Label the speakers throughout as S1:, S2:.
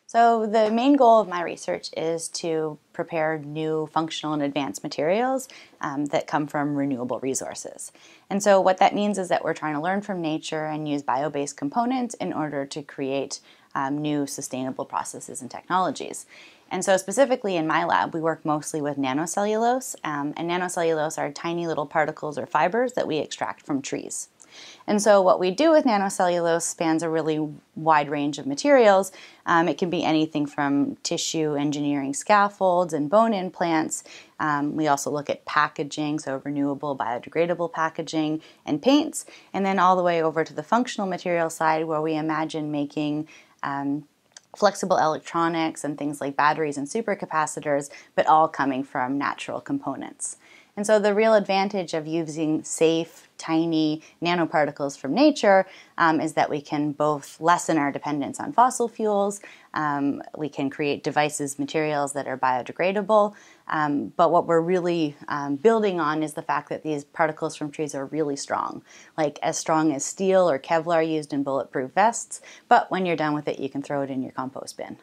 S1: So the main goal of my research is to prepare new functional and advanced materials that come from renewable resources. And so what that means is that we're trying to learn from nature and use bio-based components in order to create new sustainable processes and technologies. And so specifically in my lab, we work mostly with nanocellulose, and nanocellulose are tiny little particles or fibers that we extract from trees. And so what we do with nanocellulose spans a really wide range of materials. It can be anything from tissue engineering scaffolds and bone implants. We also look at packaging, so renewable, biodegradable packaging and paints, and then all the way over to the functional material side where we imagine making flexible electronics and things like batteries and supercapacitors, but all coming from natural components. And so the real advantage of using safe, tiny nanoparticles from nature is that we can both lessen our dependence on fossil fuels, we can create devices, materials that are biodegradable, but what we're really building on is the fact that these particles from trees are really strong, like as strong as steel or Kevlar used in bulletproof vests, but when you're done with it, you can throw it in your compost bin.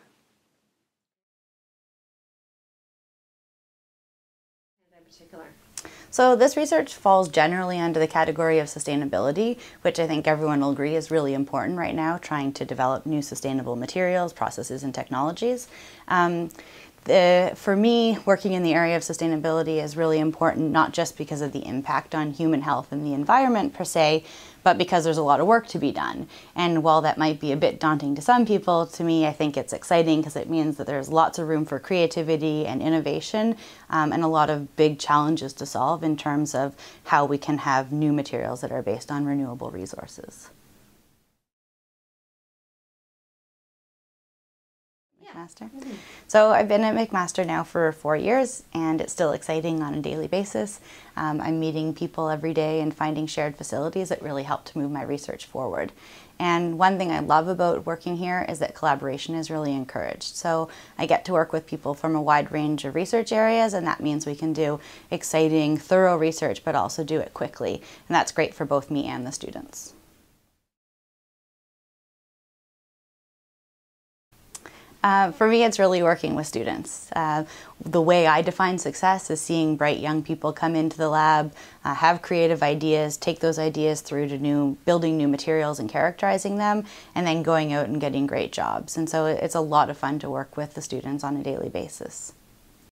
S2: In particular?
S1: So this research falls generally under the category of sustainability, which I think everyone will agree is really important right now, trying to develop new sustainable materials, processes, and technologies. For me, working in the area of sustainability is really important, not just because of the impact on human health and the environment per se, but because there's a lot of work to be done. And while that might be a bit daunting to some people, to me, I think it's exciting because it means that there's lots of room for creativity and innovation, and a lot of big challenges to solve in terms of how we can have new materials that are based on renewable resources. McMaster. So I've been at McMaster now for 4 years, and it's still exciting on a daily basis. I'm meeting people every day and finding shared facilities that really help to move my research forward. And one thing I love about working here is that collaboration is really encouraged. So I get to work with people from a wide range of research areas, and that means we can do exciting, thorough research, but also do it quickly. And that's great for both me and the students. For me, it's really working with students. The way I define success is seeing bright young people come into the lab, have creative ideas, take those ideas through to building new materials and characterizing them, and then going out and getting great jobs. And so it's a lot of fun to work with the students on a daily basis.